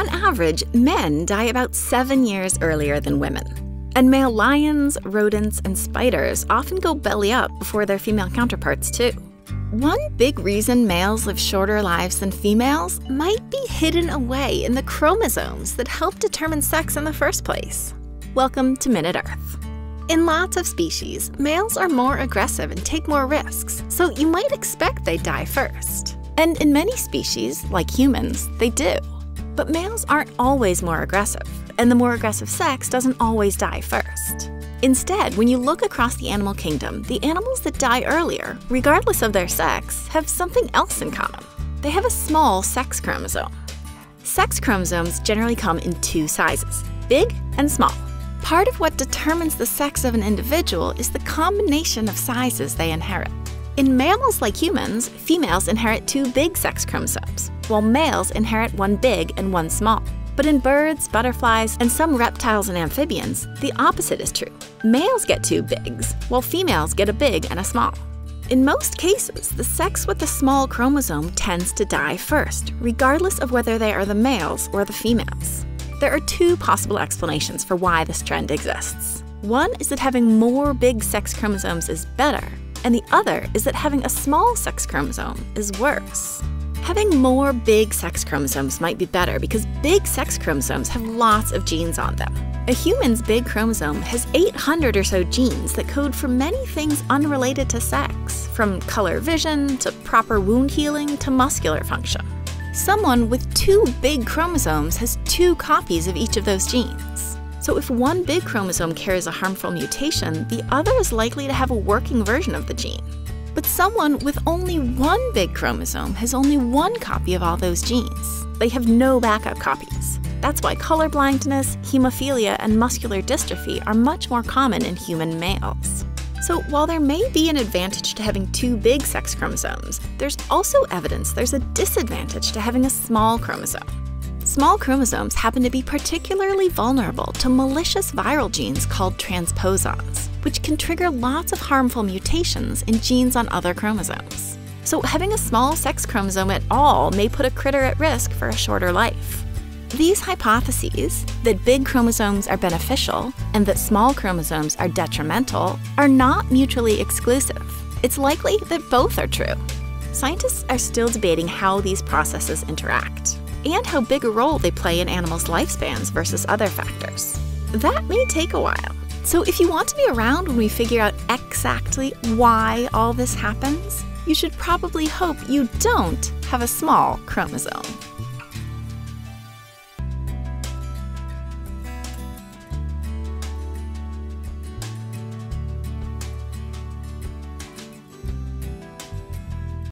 On average, men die about 7 years earlier than women. And male lions, rodents, and spiders often go belly up before their female counterparts too. One big reason males live shorter lives than females might be hidden away in the chromosomes that help determine sex in the first place. Welcome to MinuteEarth. In lots of species, males are more aggressive and take more risks, so you might expect they die first. And in many species, like humans, they do. But males aren't always more aggressive, and the more aggressive sex doesn't always die first. Instead, when you look across the animal kingdom, the animals that die earlier, regardless of their sex, have something else in common. They have a small sex chromosome. Sex chromosomes generally come in two sizes, big and small. Part of what determines the sex of an individual is the combination of sizes they inherit. In mammals like humans, females inherit two big sex chromosomes, while males inherit one big and one small. But in birds, butterflies, and some reptiles and amphibians, the opposite is true. Males get two bigs, while females get a big and a small. In most cases, the sex with the small chromosome tends to die first, regardless of whether they are the males or the females. There are two possible explanations for why this trend exists. One is that having more big sex chromosomes is better, and the other is that having a small sex chromosome is worse. Having more big sex chromosomes might be better because big sex chromosomes have lots of genes on them. A human's big chromosome has 800 or so genes that code for many things unrelated to sex, from color vision to proper wound healing to muscular function. Someone with two big chromosomes has two copies of each of those genes. So if one big chromosome carries a harmful mutation, the other is likely to have a working version of the gene. But someone with only one big chromosome has only one copy of all those genes. They have no backup copies. That's why color blindness, hemophilia, and muscular dystrophy are much more common in human males. So while there may be an advantage to having two big sex chromosomes, there's also evidence there's a disadvantage to having a small chromosome. Small chromosomes happen to be particularly vulnerable to malicious viral genes called transposons, which can trigger lots of harmful mutations in genes on other chromosomes. So having a small sex chromosome at all may put a critter at risk for a shorter life. These hypotheses, that big chromosomes are beneficial and that small chromosomes are detrimental, are not mutually exclusive. It's likely that both are true. Scientists are still debating how these processes interact, and how big a role they play in animals' lifespans versus other factors. That may take a while. So if you want to be around when we figure out exactly why all this happens, you should probably hope you don't have a small chromosome.